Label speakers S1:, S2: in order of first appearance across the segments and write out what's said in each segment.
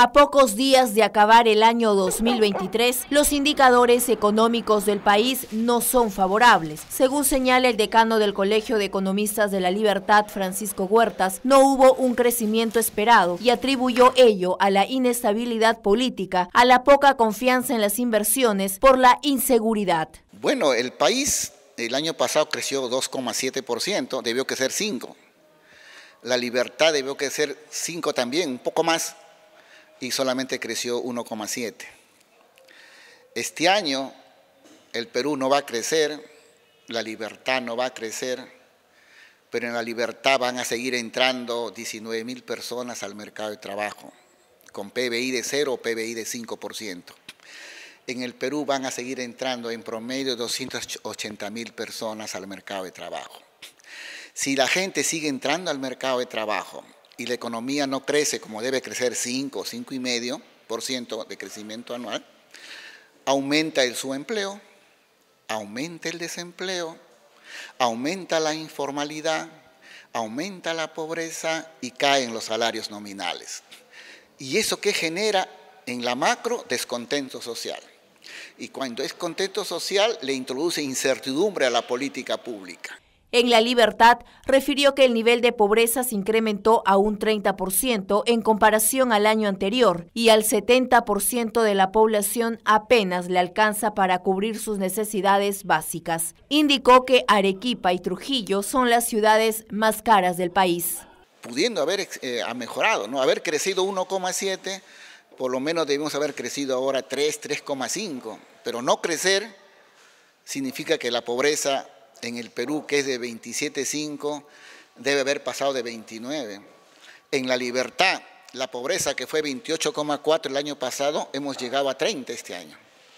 S1: A pocos días de acabar el año 2023, los indicadores económicos del país no son favorables. Según señala el decano del Colegio de Economistas de la Libertad, Francisco Huertas, no hubo un crecimiento esperado y atribuyó ello a la inestabilidad política, a la poca confianza en las inversiones por la inseguridad.
S2: Bueno, el país el año pasado creció 2,7%, debió que ser 5%. La Libertad debió que ser 5% también, un poco más. Y solamente creció 1,7%. Este año el Perú no va a crecer, la Libertad no va a crecer, pero en la Libertad van a seguir entrando 19,000 personas al mercado de trabajo, con PBI de 0 o PBI de 5%. En el Perú van a seguir entrando en promedio 280,000 personas al mercado de trabajo. Si la gente sigue entrando al mercado de trabajo, y la economía no crece como debe crecer 5, 5,5% de crecimiento anual, aumenta el subempleo, aumenta el desempleo, aumenta la informalidad, aumenta la pobreza y caen los salarios nominales. ¿Y eso qué genera en la macro? Descontento social. Y cuando es contento social le introduce incertidumbre a la política pública.
S1: En La Libertad refirió que el nivel de pobreza se incrementó a un 30% en comparación al año anterior y al 70% de la población apenas le alcanza para cubrir sus necesidades básicas. Indicó que Arequipa y Trujillo son las ciudades más caras del país.
S2: Pudiendo haber mejorado, ¿no? Haber crecido 1,7%, por lo menos debemos haber crecido ahora 3,5%, pero no crecer significa que la pobreza en el Perú, que es de 27,5, debe haber pasado de 29. En La Libertad, la pobreza que fue 28,4 el año pasado, hemos llegado a 30 este año.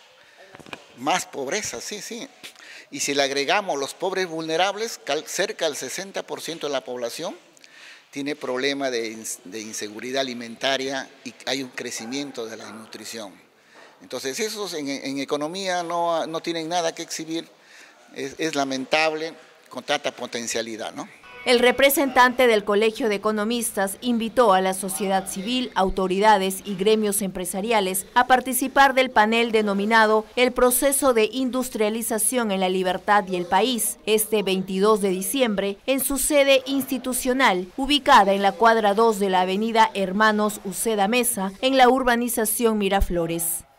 S2: Más pobreza, sí. Y si le agregamos los pobres vulnerables, cerca del 60% de la población tiene problema de inseguridad alimentaria y hay un crecimiento de la desnutrición. Entonces, esos en economía no tienen nada que exhibir. Es lamentable con tanta potencialidad, ¿no?
S1: El representante del Colegio de Economistas invitó a la sociedad civil, autoridades y gremios empresariales a participar del panel denominado El proceso de industrialización en la Libertad y el país, este 22 de diciembre, en su sede institucional, ubicada en la cuadra 2 de la avenida Hermanos Uceda Mesa, en la urbanización Miraflores.